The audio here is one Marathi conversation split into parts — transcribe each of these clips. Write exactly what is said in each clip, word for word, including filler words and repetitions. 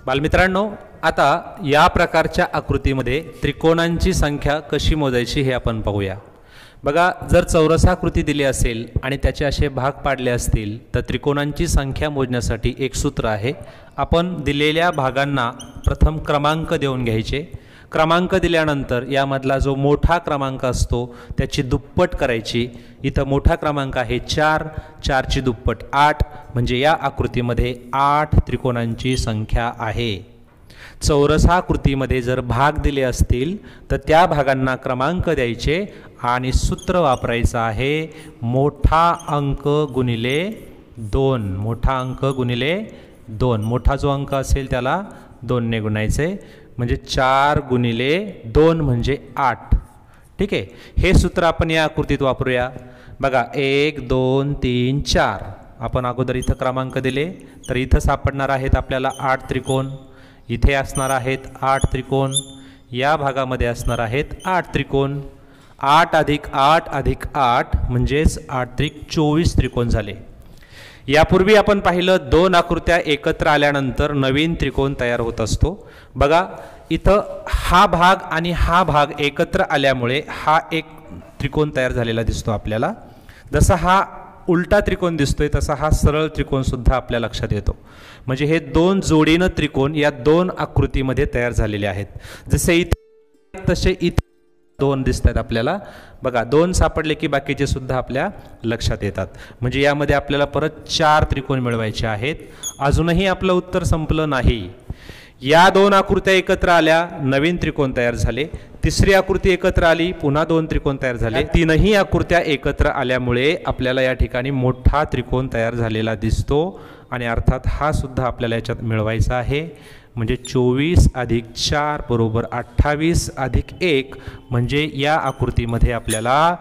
बालमित्रांनो, आता या प्रकारच्या आकृतीमध्ये त्रिकोणांची संख्या कशी मोजायची हे आपण पाहूया। बघा, जर चौरसाकृती दिली असेल आणि त्याचे असे भाग पाडले असतील तर त्रिकोणांची संख्या मोजण्यासाठी एक सूत्र आहे। आपण दिलेल्या भागांना प्रथम क्रमांक देऊन घ्यायचे। क्रमांक दिल्यानंतर यामधला जो मोठा क्रमांक असतो त्याची दुप्पट करायची। इथं मोठा क्रमांक आहे चार, चारची दुप्पट आठ, म्हणजे या आकृतीमध्ये आठ त्रिकोणांची संख्या आहे। चौरसाकृतीमध्ये जर भाग दिले असतील तर त्या भागांना क्रमांक द्यायचे आणि सूत्र वापरायचं आहे मोठा अंक गुणिले दोन। मोठा अंक गुणिले दोन, मोठा जो अंक असेल त्याला दोनने गुणायचे, म्हणजे चार गुणिले दोन म्हणजे आठ। ठीक आहे, हे सूत्र आपण या आकृतीत वापरूया। बघा, एक दोन तीन चार, आपण अगोदर इथं क्रमांक दिले तर इथं सापडणार आहेत आपल्याला आठ त्रिकोण, इथे असणार आहेत आठ त्रिकोण, या भागामध्ये असणार आहेत आठ त्रिकोण। आठ अधिक आठ अधिक आठ म्हणजेच आठ त्रिक चोवीस त्रिकोण झाले। यापूर्वी आपण पाहिलं दोन आकृत्या एकत्र आल्यानंतर नवीन त्रिकोण तयार होत असतो। बघा, इथं हा भाग आणि हा भाग एकत्र आल्यामुळे हा एक त्रिकोण तयार झालेला दिसतो आपल्याला। जसा हा उलटा त्रिकोण दिसतोय तसा हा सरळ त्रिकोण सुद्धा आपल्या लक्षात येतो। म्हणजे हे दोन जोडीनं त्रिकोण या दोन आकृतीमध्ये तयार झालेले आहेत। जसे इथे तसे इथे दोन दिसत आहेत आपल्याला। बघा, दोन सापडले की बाकीचे सुद्धा आपल्या लक्षात येतात। म्हणजे यामध्ये आपल्याला परत चार त्रिकोण मिळवायचे आहेत। अजूनही आपलं उत्तर संपलं नाही। या दोन आकृत्या एकत्र आल्या, नवीन त्रिकोण तयार झाले। तिसरी आकृती एकत्र आली, पुन्हा दोन त्रिकोण तयार झाले। तीनही आकृत्या एकत्र आल्यामुळे आपल्याला या ठिकाणी मोठा त्रिकोण तयार झालेला दिसतो आणि अर्थात हा सुद्धा आपल्याला याच्यात मिळवायचा आहे। म्हणजे चोवीस अधिक चार बरोबर अठ्ठावीस अधिक एक, म्हणजे या आकृतीमध्ये आपल्याला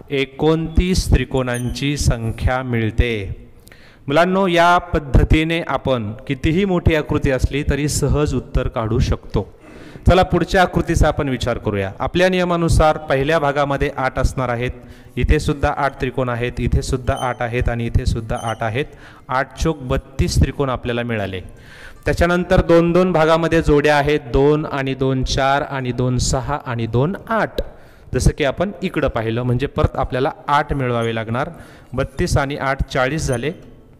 एकोणतीस त्रिकोणांची संख्या मिळते। मुलांनो, या पद्धतीने आपण कितीही मोठी आकृती असली तरी सहज उत्तर काढू शकतो। चला पुढच्या आकृतीचा आपण विचार करूया। आपल्या नियमानुसार पहिल्या भागामध्ये आठ असणार आहेत, इथे सुद्धा आठ त्रिकोण आहेत, इथे सुद्धा आठ आहेत आणि इथे सुद्धा आठ आहेत। आठ चौक बत्तीस त्रिकोण आपल्याला मिळाले। त्याच्यानंतर दोन दोन भागामध्ये जोड्या आहेत, दोन आणि दोन चार आणि दोन सहा आणि दोन आठ, जसं की आपण इकडं पाहिलं। म्हणजे परत आपल्याला आठ मिळवावे लागणार। बत्तीस आणि आठ चाळीस झाले।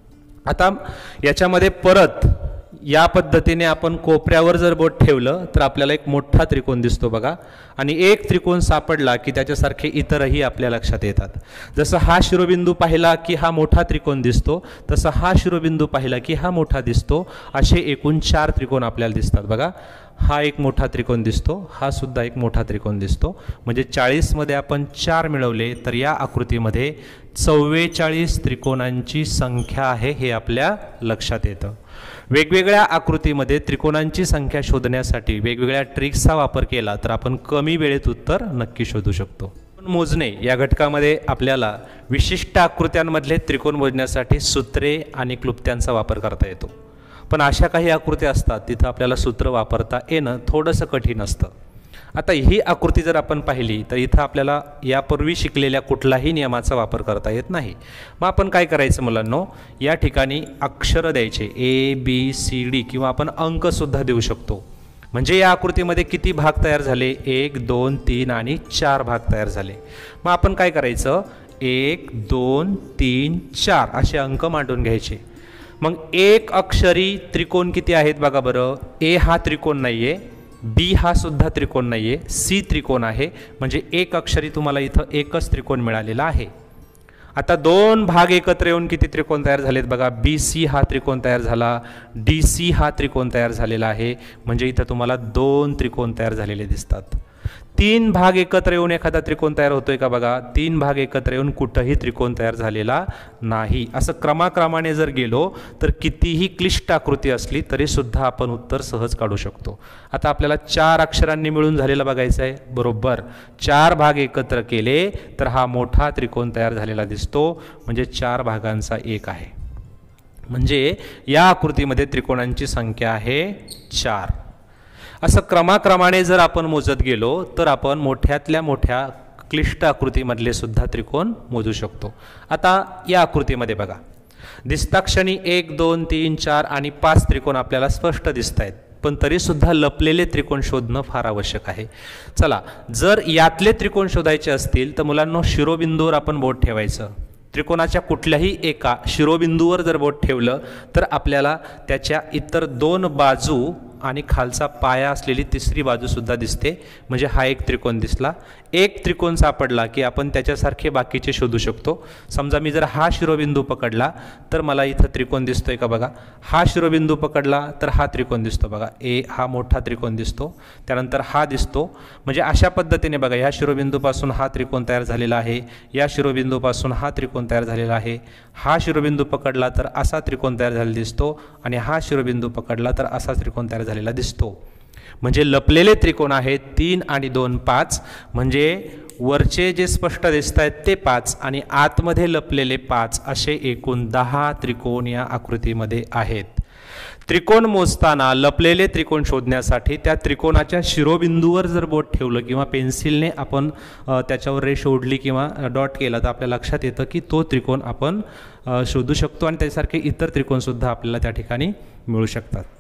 आता याच्यामध्ये परत या पद्धतीने आपण कोपऱ्यावर जर बोट ठेवलं तर आपल्याला एक मोठा त्रिकोण दिसतो बघा, आणि एक त्रिकोण सापडला की त्याच्यासारखे इतरही आपल्या लक्षात येतात। जसं हा शिरोबिंदू पाहिला की हा मोठा त्रिकोण दिसतो, तसं हा शिरोबिंदू पाहिला की हा मोठा दिसतो। असे एकूण चार त्रिकोण आपल्याला दिसतात बघा। हा एक मोठा त्रिकोण दिसतो, हा सुद्धा एक मोठा त्रिकोण दिसतो। म्हणजे चाळीस मध्ये आपण चार मिळवले तर या आकृतीमध्ये चव्वेचाळीस त्रिकोणांची संख्या आहे हे आपल्या लक्षात येतं। वेगवेगळ्या आकृतीमध्ये त्रिकोणांची संख्या शोधण्यासाठी वेगवेगळ्या ट्रिक्सचा वापर केला तर आपण कमी वेळेत उत्तर नक्की शोधू शकतो। मोजणे या घटकामध्ये आपल्याला विशिष्ट आकृत्यांमधले त्रिकोण मोजण्यासाठी सूत्रे आणि क्लुप्त्यांचा वापर करता येतो। पण अशा काही आकृत्या असतात तिथं आपल्याला सूत्र वापरता येणं थोडंसं कठीण असतं। आता ही आकृती जर आपण पाहिली तर इथं आपल्याला यापूर्वी शिकलेल्या कुठलाही नियमाचा वापर करता येत नाही। मग आपण काय करायचं मुलांनो, या ठिकाणी अक्षर द्यायचे, ए बी सी डी, किंवा आपण अंकसुद्धा देऊ शकतो। म्हणजे या आकृतीमध्ये किती भाग तयार झाले, एक दोन तीन आणि चार भाग तयार झाले। मग आपण काय करायचं, एक दोन तीन चार असे अंक मांडून घ्यायचे। मग एक अक्षरी त्रिकोण किती आहेत बघा बरं। ए हा त्रिकोण नाहीये, बी हा सुद्धा त्रिकोण नाहीये, सी त्रिकोण आहे। म्हणजे एक अक्षरी तुम्हाला इथं एकच त्रिकोण मिळालेला आहे। आता दोन भाग एकत्र येऊन किती त्रिकोण तयार झालेत बघा। बी सी हा त्रिकोण तयार झाला, डी सी हा त्रिकोण तयार झालेला आहे। म्हणजे इथं तुम्हाला दोन त्रिकोण तयार झालेले दिसतात। तीन भाग एकत्र येऊन एखादा त्रिकोण तयार होतोय का बघा। तीन भाग एकत्र येऊन कुठंही त्रिकोण तयार झालेला नाही। असं क्रमाक्रमाने जर गेलो तर कितीही क्लिष्ट आकृती असली तरी सुद्धा आपण उत्तर सहज काढू शकतो। आता आपल्याला चार अक्षरांनी मिळून झालेला बघायचं आहे। बरोबर, चार भाग एकत्र केले तर हा मोठा त्रिकोण तयार झालेला दिसतो। म्हणजे चार भागांचा एक आहे। म्हणजे या आकृतीमध्ये त्रिकोणांची संख्या आहे चार। असं क्रमाक्रमाने जर आपण मोजत गेलो तर आपण मोठ्यातल्या मोठ्या क्लिष्ट आकृतीमधले सुद्धा त्रिकोण मोजू शकतो। आता या आकृतीमध्ये बघा, दिसता क्षणी एक दोन तीन चार आणि पाच त्रिकोण आपल्याला स्पष्ट दिसत आहेत। पण तरीसुद्धा लपलेले त्रिकोण शोधणं फार आवश्यक आहे. चला, जर यातले त्रिकोण शोधायचे असतील तर मुलांनो शिरोबिंदूवर आपण बोट ठेवायचं. त्रिकोणाच्या कुठल्याही एका शिरोबिंदूवर जर बोट ठेवलं तर आपल्याला त्याच्या इतर दोन बाजू आणि खालचा पाया असलेली तिसरी बाजूसुद्धा दिसते. म्हणजे हा एक त्रिकोण दिसला. एक त्रिकोण सापडला की आपण त्याच्यासारखे बाकीचे शोधू शकतो. समजा मी जर हा शिरोबिंदू पकडला तर मला इथं त्रिकोण दिसतोय का बघा. हा शिरोबिंदू पकडला तर हा त्रिकोण दिसतो बघा. ए हा मोठा त्रिकोण दिसतो. त्यानंतर हा दिसतो. म्हणजे अशा पद्धतीने बघा, ह्या शिरोबिंदूपासून हा त्रिकोण तयार झालेला आहे. या शिरोबिंदूपासून हा त्रिकोण तयार झालेला आहे. हा शिरोबिंदू पकडला तर असा त्रिकोण तयार झालेला दिसतो आणि हा शिरोबिंदू पकडला तर असा त्रिकोण तयार झालेला दिसतो. म्हणजे लपलेले त्रिकोण आहेत तीन आणि दोन पाच. म्हणजे वरचे जे स्पष्ट दिसत आहेत ते पाच आणि आतमध्ये लपलेले पाच असे एकूण दहा त्रिकोण या आकृतीमध्ये आहेत. त्रिकोण मोजताना लपलेले त्रिकोण शोधण्यासाठी त्या त्रिकोणाच्या शिरोबिंदूवर जर बोट ठेवलं किंवा पेन्सिलने आपण त्याच्यावर रेष ओढली किंवा डॉट केला तर आपल्या लक्षात येतं की तो त्रिकोण आपण शोधू शकतो आणि त्यासारखे इतर त्रिकोणसुद्धा आपल्याला त्या ठिकाणी मिळू शकतात.